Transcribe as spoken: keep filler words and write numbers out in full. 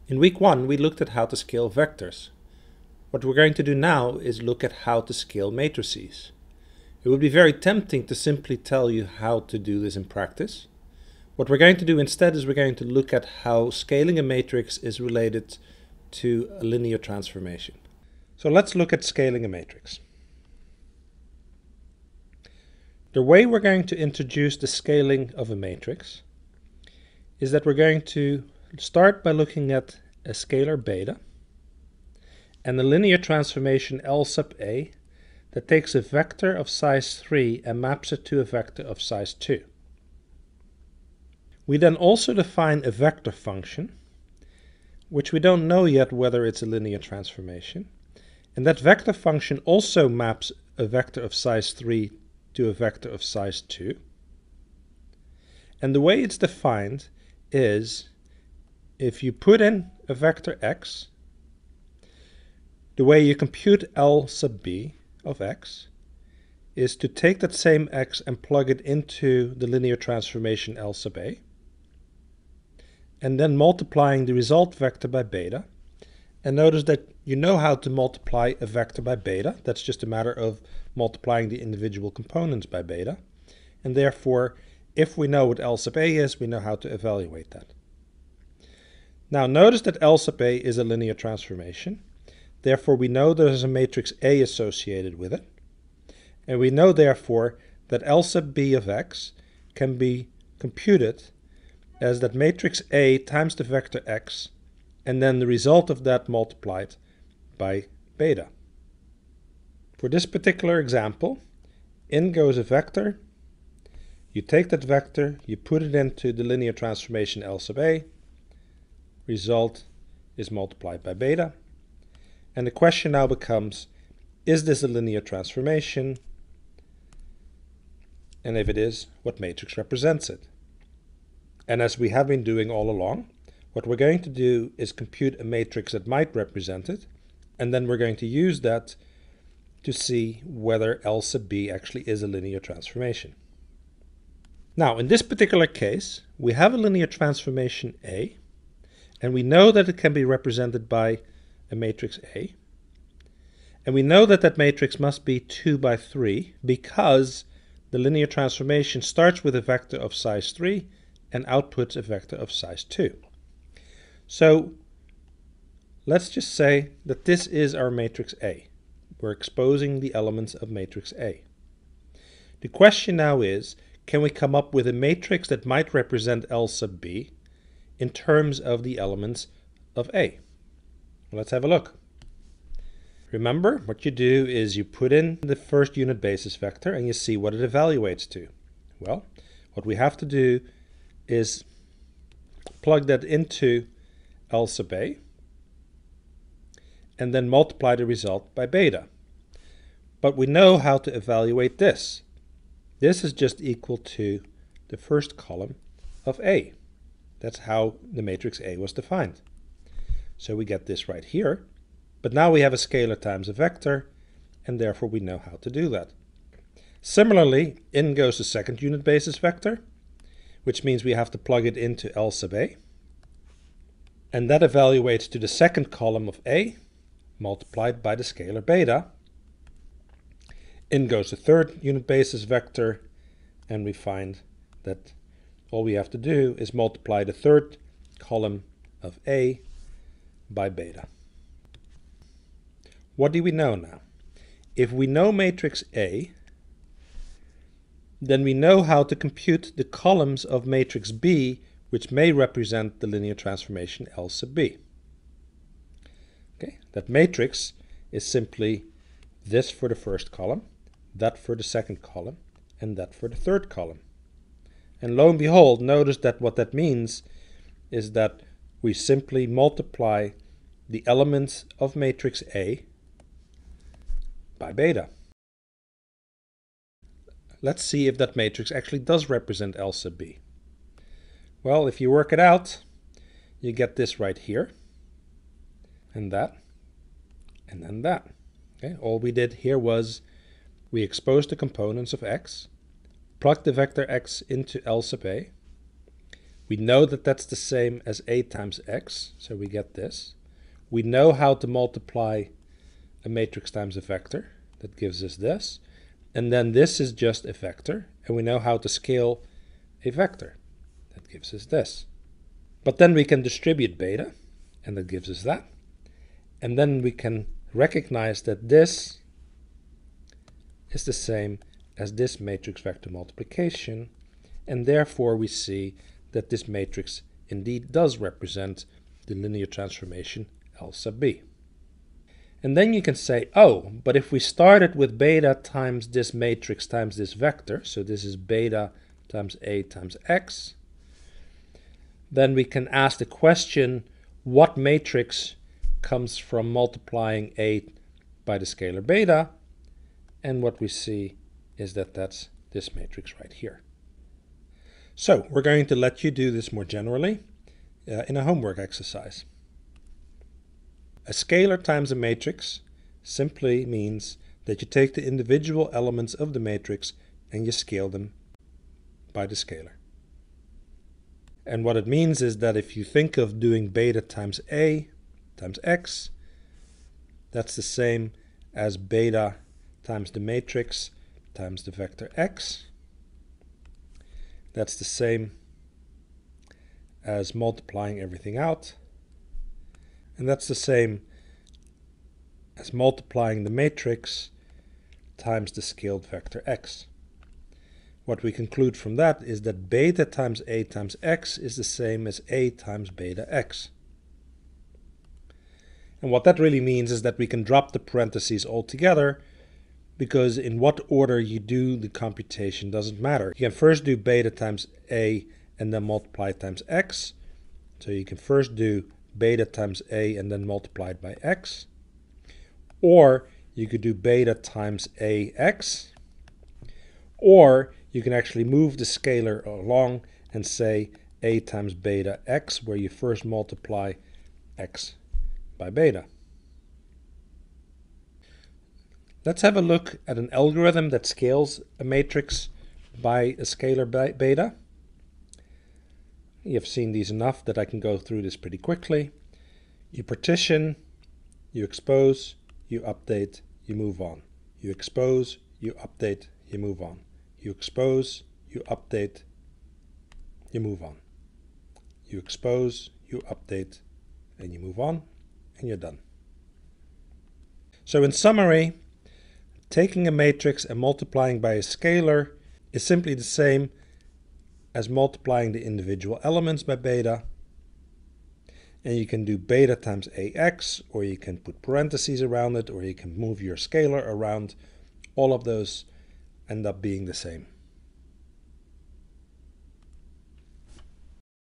In week one, we looked at how to scale vectors. What we're going to do now is look at how to scale matrices. It would be very tempting to simply tell you how to do this in practice. What we're going to do instead is we're going to look at how scaling a matrix is related to a linear transformation. So let's look at scaling a matrix. The way we're going to introduce the scaling of a matrix is that we're going to start by looking at a scalar beta and the linear transformation L sub A that takes a vector of size three and maps it to a vector of size two. We then also define a vector function, which we don't know yet whether it's a linear transformation, and that vector function also maps a vector of size three to a vector of size two. And the way it's defined is if you put in a vector x, the way you compute L sub b of x is to take that same x and plug it into the linear transformation L sub a, and then multiplying the result vector by beta. And notice that you know how to multiply a vector by beta. That's just a matter of multiplying the individual components by beta. And therefore, if we know what L sub a is, we know how to evaluate that. Now notice that L sub a is a linear transformation. Therefore, we know there's a matrix A associated with it. And we know therefore that L sub b of x can be computed as that matrix A times the vector x, and then the result of that multiplied by beta. For this particular example, in goes a vector. You take that vector, you put it into the linear transformation L sub a, result is multiplied by beta. And the question now becomes, is this a linear transformation? And if it is, what matrix represents it? And as we have been doing all along, what we're going to do is compute a matrix that might represent it, and then we're going to use that to see whether L sub b actually is a linear transformation. Now, in this particular case, we have a linear transformation A, and we know that it can be represented by a matrix A. And we know that that matrix must be two by three because the linear transformation starts with a vector of size three and outputs a vector of size two. So let's just say that this is our matrix A. We're exposing the elements of matrix A. The question now is, can we come up with a matrix that might represent L sub b in terms of the elements of A? Let's have a look. Remember, what you do is you put in the first unit basis vector and you see what it evaluates to. Well, what we have to do is plug that into L sub a and then multiply the result by beta. But we know how to evaluate this. This is just equal to the first column of A. That's how the matrix A was defined. So we get this right here, but now we have a scalar times a vector, and therefore we know how to do that. Similarly, in goes the second unit basis vector, which means we have to plug it into L sub a, and that evaluates to the second column of A, multiplied by the scalar beta. In goes the third unit basis vector, and we find that all we have to do is multiply the third column of A by beta. What do we know now? If we know matrix A, then we know how to compute the columns of matrix B, which may represent the linear transformation L sub b. Okay, that matrix is simply this for the first column, that for the second column, and that for the third column. And lo and behold, notice that what that means is that we simply multiply the elements of matrix A by beta. Let's see if that matrix actually does represent L sub b. Well, if you work it out, you get this right here, and that, and then that. Okay? All we did here was we exposed the components of x, plugged the vector x into L sub a, We know that that's the same as A times X, so we get this. We know how to multiply a matrix times a vector. That gives us this. And then this is just a vector, and we know how to scale a vector. That gives us this. But then we can distribute beta, and that gives us that. And then we can recognize that this is the same as this matrix vector multiplication, and therefore we see that this matrix indeed does represent the linear transformation L sub b. And then you can say, oh, but if we started with beta times this matrix times this vector, so this is beta times A times X, then we can ask the question, what matrix comes from multiplying A by the scalar beta? And what we see is that that's this matrix right here. So we're going to let you do this more generally uh, in a homework exercise. A scalar times a matrix simply means that you take the individual elements of the matrix and you scale them by the scalar. And what it means is that if you think of doing beta times A times X, that's the same as beta times the matrix times the vector X. That's the same as multiplying everything out. And that's the same as multiplying the matrix times the scaled vector X. What we conclude from that is that beta times A times X is the same as A times beta X. And what that really means is that we can drop the parentheses altogether, because in what order you do the computation doesn't matter. You can first do beta times A and then multiply it times X. So you can first do beta times A and then multiply it by X. Or you could do beta times A X. Or you can actually move the scalar along and say A times beta X, where you first multiply X by beta. Let's have a look at an algorithm that scales a matrix by a scalar beta. You've seen these enough that I can go through this pretty quickly. You partition, you expose, you update, you move on. You expose, you update, you move on. You expose, you update, you move on. You expose, you update, and you move on, and you're done. So in summary, taking a matrix and multiplying by a scalar is simply the same as multiplying the individual elements by beta. And you can do beta times A X, or you can put parentheses around it, or you can move your scalar around. All of those end up being the same.